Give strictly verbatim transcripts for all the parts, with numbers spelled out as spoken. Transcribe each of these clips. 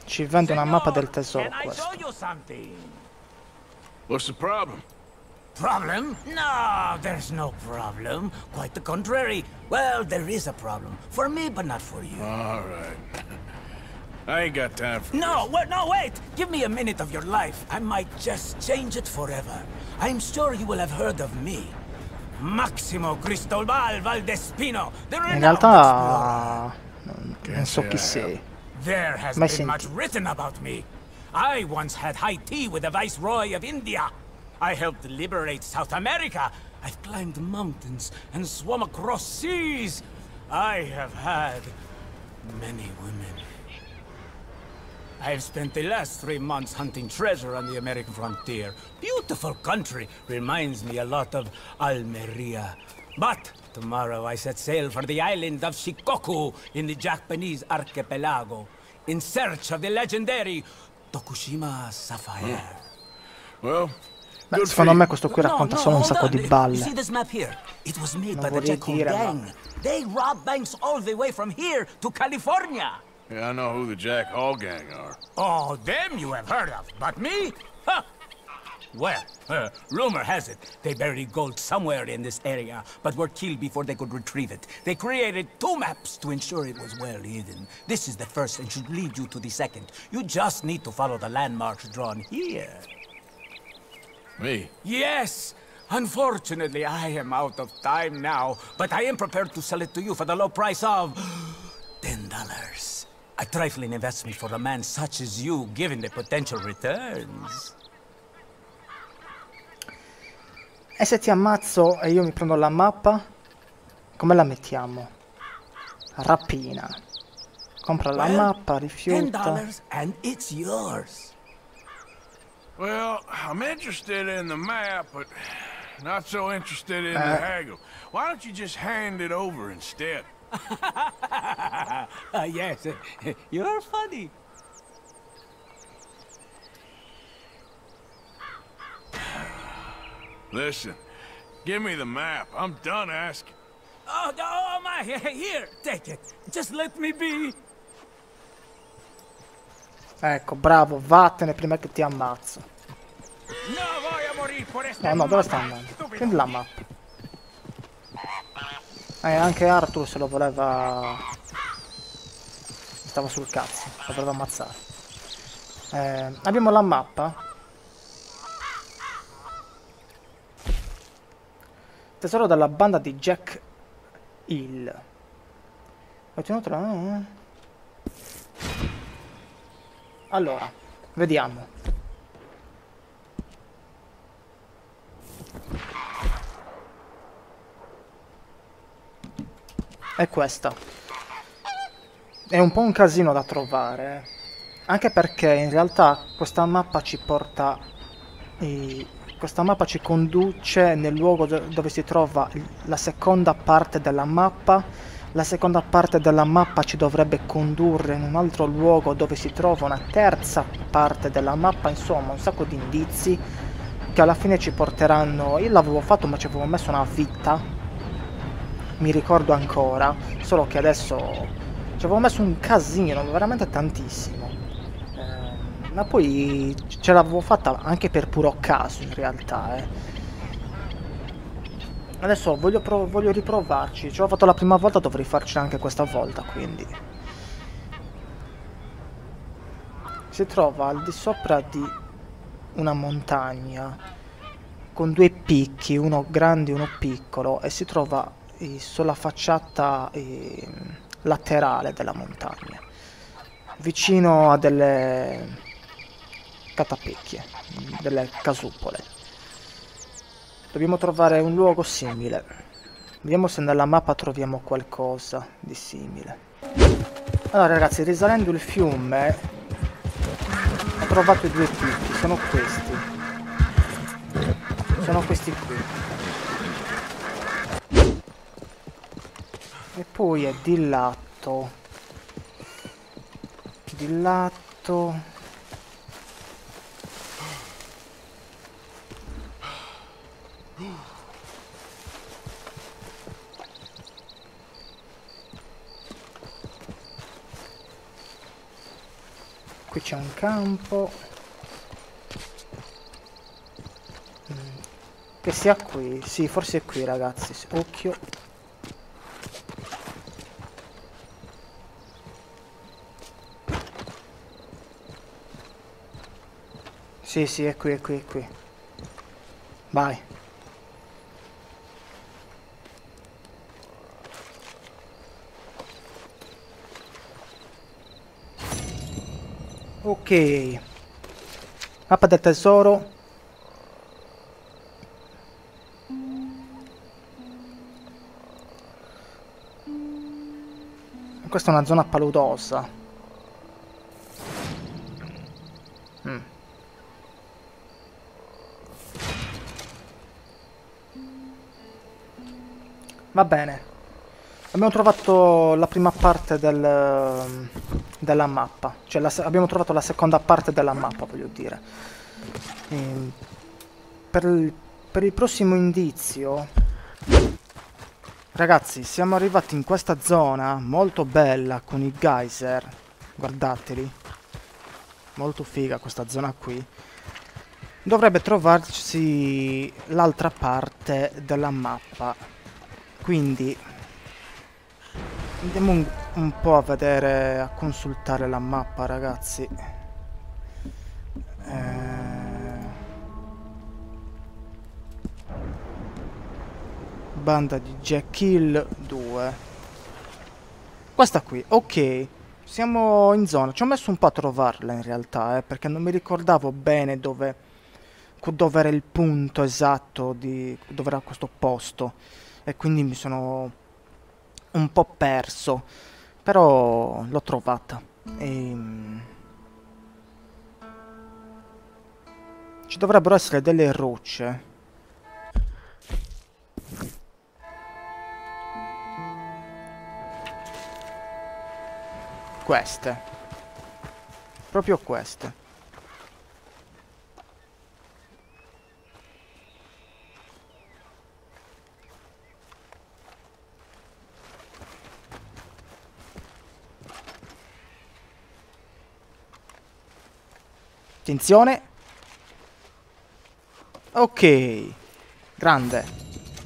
Ci vende una mappa del tesoro questo. What's the problem? Problem? No, there's no problem. Quite the contrary. Well, there is a problem. For me, but not for you. All right. I ain't got time for No, this. wait, no, wait! Give me a minute of your life. I might just change it forever. I'm sure you will have heard of me. Maximo Cristobal Valdespino, the In renowned realtà explorer. non so chi sei. There has Mai been much sentito. written about me. I once had high tea with the Viceroy of India. I helped liberate South America. I've climbed mountains and swum across seas. I have had many women. I've spent the last three months hunting treasure on the American frontier. Beautiful country. Reminds me a lot of Almeria. But tomorrow I set sail for the island of Shikoku in the Japanese archipelago in search of the legendary Tokushima Sapphire. Well, Beh, secondo me questo qui No, racconta no, solo un hold sacco on. di You see balle. this map here? It was made Non by the vorrei Jack Hole dire, ma- gang. They rob banks all the way from here to California. yeah, I know who the Jack Hall gang are. Oh, them you have heard of, but me? Huh. Well, uh, rumor has it they buried gold somewhere in this area, but were killed before they could retrieve it. They created two maps to ensure it was well hidden. This is the first and should lead you to the second. You just need to follow the landmarks drawn here. Me? Yes! Unfortunately, I am out of time now, but I am prepared to sell it to you for the low price of ten dollars. A trifling investment for a man such as you, given the potential returns. E se ti ammazzo e io mi prendo la mappa, come la mettiamo? Rapina. Compra la Well, mappa, ten rifiuta. dollars and it's yours. Well, I'm interested in the map, but not so interested in the Uh. haggle. Why don't you just hand it over instead? Uh, yes, you're funny. Listen, give me the map. I'm done asking. Oh, oh my, here, take it. Just let me be. Ecco, bravo, vattene prima che ti ammazzo. No voy a morir por esta No, no, dove sta mappa, andando? stupido. Prendi la mappa. Eh, anche Arthur se lo voleva... Stava sul cazzo, lo voleva ammazzare. Eh, abbiamo la mappa. Tesoro della banda di Jack Hill. Ho ottenuto la... Allora, vediamo. È questa. È un po' un casino da trovare, eh. Anche perché in realtà questa mappa ci porta... eh, questa mappa ci conduce nel luogo do- dove si trova il- la seconda parte della mappa. La seconda parte della mappa ci dovrebbe condurre in un altro luogo dove si trova una terza parte della mappa. Insomma, un sacco di indizi che alla fine ci porteranno... Io l'avevo fatto ma ci avevo messo una vita, mi ricordo ancora, solo che adesso ci avevo messo un casino, veramente tantissimo. Eh, ma poi ce l'avevo fatta anche per puro caso in realtà, eh. Adesso voglio, prov- voglio riprovarci, ce l'ho fatto la prima volta, dovrei farcela anche questa volta, quindi. Si trova al di sopra di una montagna con due picchi, uno grande e uno piccolo, e si trova eh, sulla facciata eh, laterale della montagna, vicino a delle catapecchie, delle casupole. Dobbiamo trovare un luogo simile. Vediamo se nella mappa troviamo qualcosa di simile. Allora ragazzi, risalendo il fiume ho trovato i due picchi, sono questi. Sono questi qui. E poi è di lato. Di lato. Qui c'è un campo. Mm. Che sia qui. Sì, forse è qui, ragazzi. Occhio. Sì, sì, è qui, è qui, è qui. Vai. Ok. Mappa del tesoro. Questa è una zona paludosa. Mm. Va bene. Abbiamo trovato la prima parte del, della mappa. Cioè la, abbiamo trovato la seconda parte della mappa, voglio dire. E per, il, per il prossimo indizio... Ragazzi, siamo arrivati in questa zona molto bella con i geyser. Guardateli. Molto figa questa zona qui. Dovrebbe trovarsi l'altra parte della mappa. Quindi andiamo un, un po' a vedere, a consultare la mappa, ragazzi. Eh... Banda di Jack Hill due. Questa qui, ok. Siamo in zona. Ci ho messo un po' a trovarla in realtà, eh, perché non mi ricordavo bene dove, dove era il punto esatto di dove era questo posto. E quindi mi sono un po' perso. Però l'ho trovata. E... ci dovrebbero essere delle rocce. Queste. Proprio queste. Attenzione. Ok. Grande.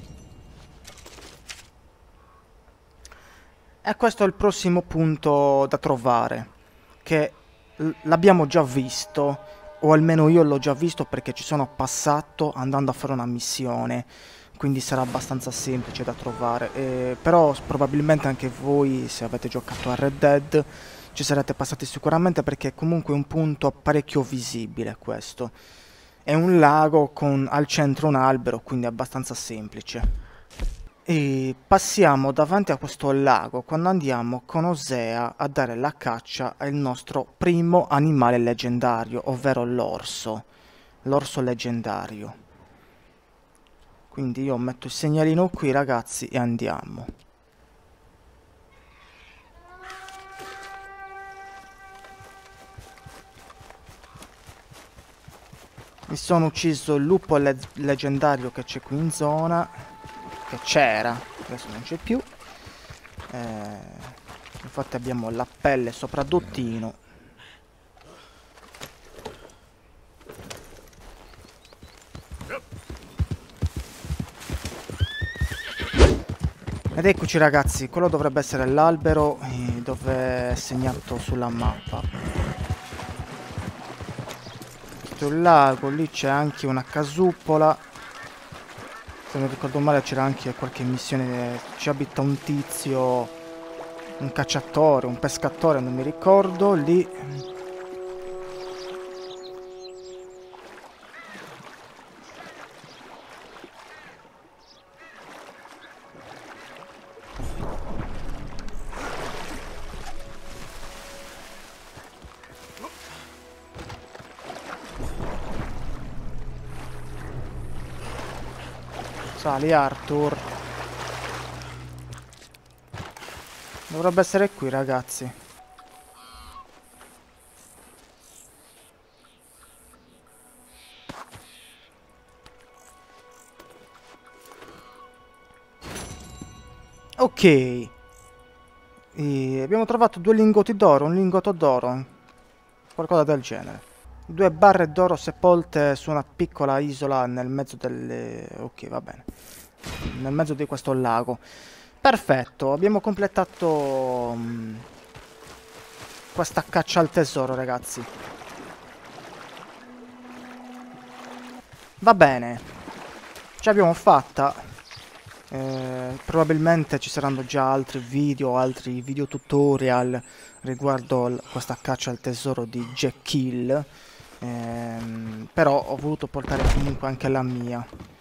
E questo è il prossimo punto da trovare, che l'abbiamo già visto, o almeno io l'ho già visto perché ci sono passato andando a fare una missione, quindi sarà abbastanza semplice da trovare, eh, però probabilmente anche voi, se avete giocato a Red Dead, ci sarete passati sicuramente perché è comunque un punto parecchio visibile questo. È un lago con al centro un albero, quindi è abbastanza semplice. E passiamo davanti a questo lago quando andiamo con Osea a dare la caccia al nostro primo animale leggendario, ovvero l'orso. L'orso leggendario. Quindi io metto il segnalino qui, ragazzi, e andiamo. Mi sono ucciso il lupo le leggendario che c'è qui in zona. Che c'era, adesso non c'è più. Eh, infatti abbiamo la pelle sopradottino. Ed eccoci, ragazzi, quello dovrebbe essere l'albero eh, dove è segnato sulla mappa. Questo è il lago, lì c'è anche una casupola. Se non ricordo male c'era anche qualche missione, ci abita un tizio, un cacciatore, un pescatore, non mi ricordo, lì. Sali, Arthur. Dovrebbe essere qui, ragazzi. Ok. E abbiamo trovato due lingotti d'oro, un lingotto d'oro. qualcosa del genere. Due barre d'oro sepolte su una piccola isola nel mezzo delle... ok, va bene. Nel mezzo di questo lago. Perfetto, abbiamo completato um, questa caccia al tesoro, ragazzi. Va bene, ce l'abbiamo fatta. Eh, probabilmente ci saranno già altri video, altri video tutorial riguardo questa caccia al tesoro di Jack Hill. Eh, però ho voluto portare comunque anche la mia.